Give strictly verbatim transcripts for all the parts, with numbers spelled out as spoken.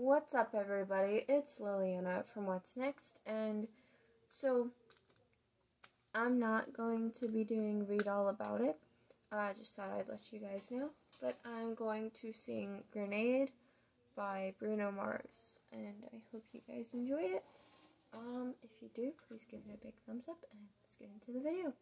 What's up, everybody? It's Liliana from What's Next, and so I'm not going to be doing Read All About It. I uh, just thought I'd let you guys know, but I'm going to sing Grenade by Bruno Mars, and I hope you guys enjoy it. Um, if you do, please give it a big thumbs up, and let's get into the video.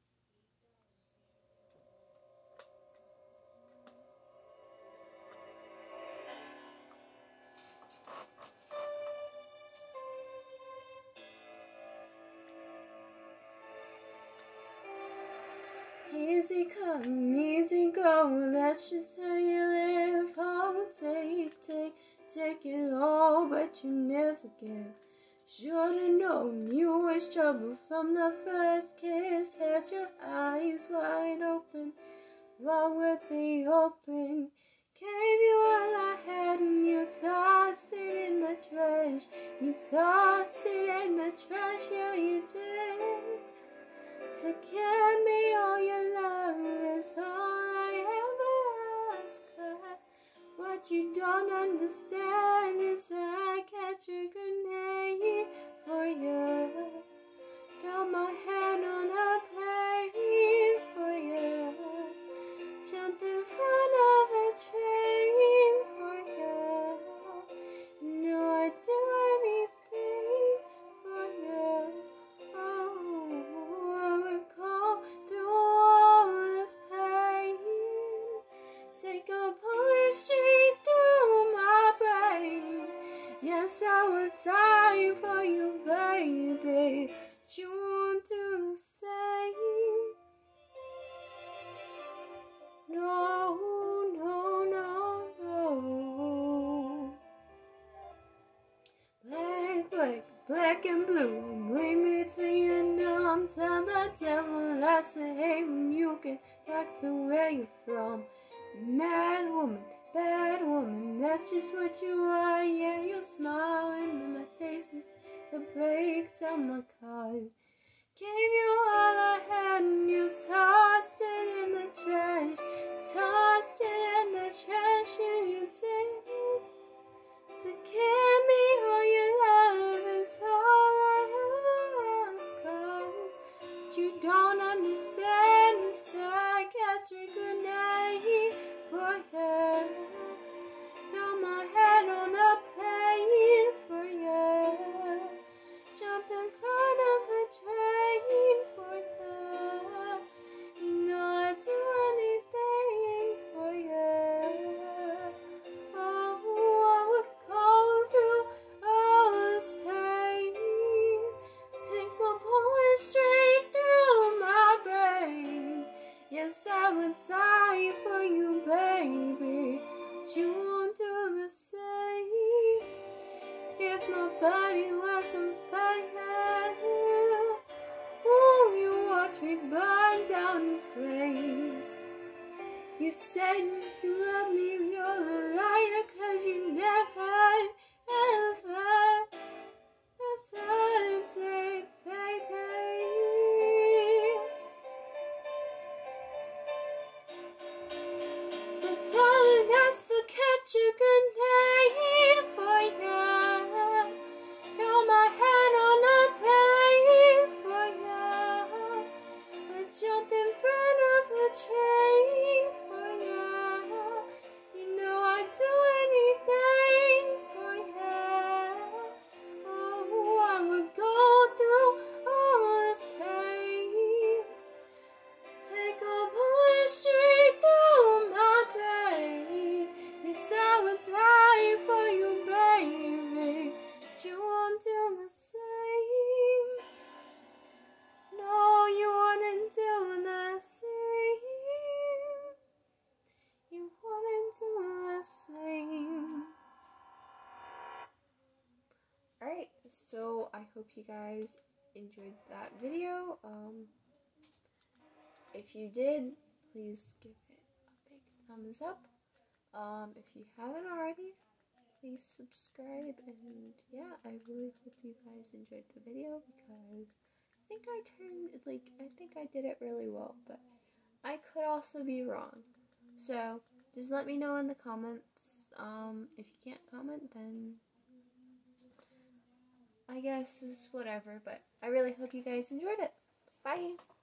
Easy come, easy go, that's just how you live. Oh, take, take, take it all, but you never give. Should've known you was trouble from the first kiss. Had your eyes wide open, wrong with the open. Gave you all I had and you tossed it in the trash. You tossed it in the trash, yeah you did. To give me all your love is all I ever ask, 'cause what you don't understand is I catch a grenade for you. Got my hand on a plane for you. Jump in front of a train for you. You know I'd do anything for you. Take a bullet straight through my brain. Yes, I would die for you, baby, but you won't do the same. No, no, no, no. Black, black, black and blue, bring me to you numb. Tell the devil I say, hey, when you get back to where you're from. Mad woman, bad woman, that's just what you are. Yeah, you're smiling in my face, the brakes on my car. Gave you all I had and you tossed it in the trash. Tossed it in the trash, yeah you did. To give me all your love is all I ever ask, 'cause what you don't understand is I catch a grenade for you. Got my head on a plane for you. Jump in front of a train for you. You know I'd do anything for you. Oh, I would go through all this pain. Take a bullet straight through my brain. Yes, I would die for you, baby, but you won't do the same. If my body was on fire, won't you watch me burn down in flames? You said you love me, you're a liar, 'cause you never, ever, ever did, baby. But darling, I still catch a grenade for you. Got my hand on a plane for you. I jump in front of a train for you. You know I'd do anything for you. Oh, I would go through all this pain. Take a bullet straight through my brain. Yes, I would die for you, baby, but you won't do the same. No, you wouldn't do the same. You wouldn't do the same. Alright, so I hope you guys enjoyed that video. Um, if you did, please give it a big thumbs up. Um, if you haven't already, please subscribe, and yeah, I really hope you guys enjoyed the video, because I think I turned, like, I think I did it really well, but I could also be wrong. So, just let me know in the comments, um, Um, if you can't comment, then I guess it's whatever, but I really hope you guys enjoyed it. Bye!